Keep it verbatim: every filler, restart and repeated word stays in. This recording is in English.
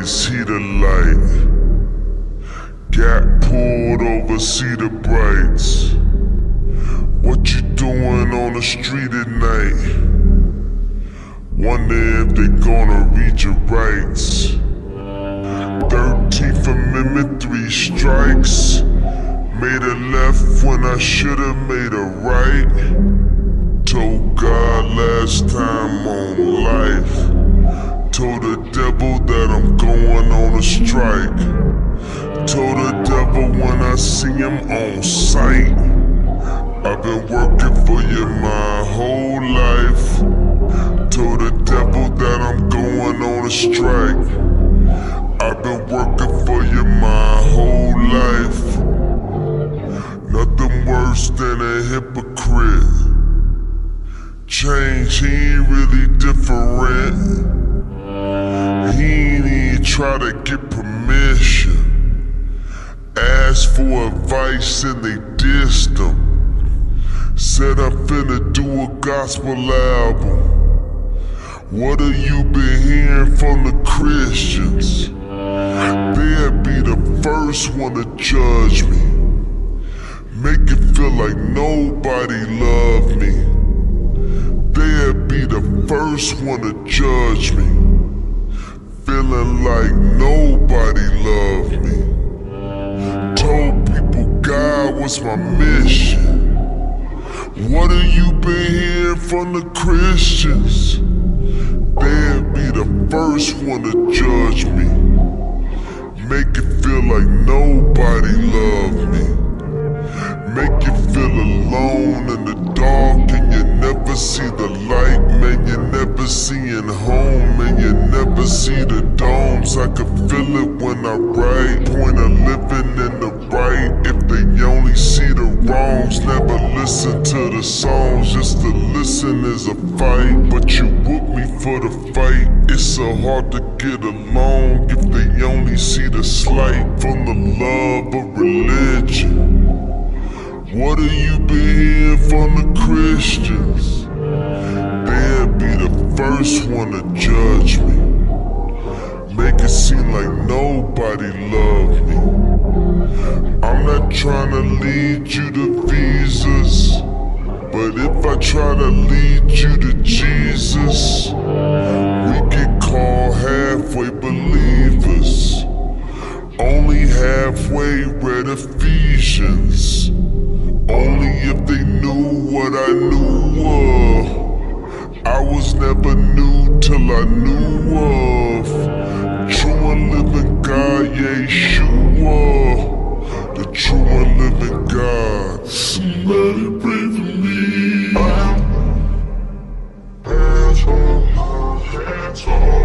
lights, heat a light. Got pulled over, see the brights. What you doing on the street at night? Wonder if they gonna read your rights. Thirteenth Amendment, three strikes. Made a left when I should've made a right. Told God last time on life. Told the devil that I'm going on a strike. Told the devil when I see him on sight. I've been working for you my whole life. Told the devil that I'm going on a strike. I've been working for you my whole life. Nothing worse than a hypocrite. Change, he ain't really different. He ain't even try to get permission. Asked for advice and they dissed him. Said I'm finna do a gospel album. What have you been hearing from the Christians? They'll be the first one to judge me. Make it feel like nobody loved me. They'll be the first one to judge me. Feeling like nobody loved me. Told people God was my mission. What have you been hearing from the Christians? They'll be the first one to judge me. Make it feel like nobody loved me. Make you feel alone in the dark and you never see the light. Man, you never seeing home and you never see the domes. I can feel it when I write. Point of living in the right. If they only see the wrongs, never listen to the songs. Just to listen is a fight. But you whoop me for the fight. It's so hard to get along if they only see the slight. From the love of religion. What have you been hearing from the Christians? They'll be the first one to judge me. Make it seem like nobody loved me. I'm not trying to lead you to visas, but if I try to lead you to Jesus, we get called halfway believers. Only halfway read Ephesians. Only if they knew what I knew of. I was never new till I knew of. True and living God, Yeshua. The true and living God. Somebody pray for me. Hands on, hands on.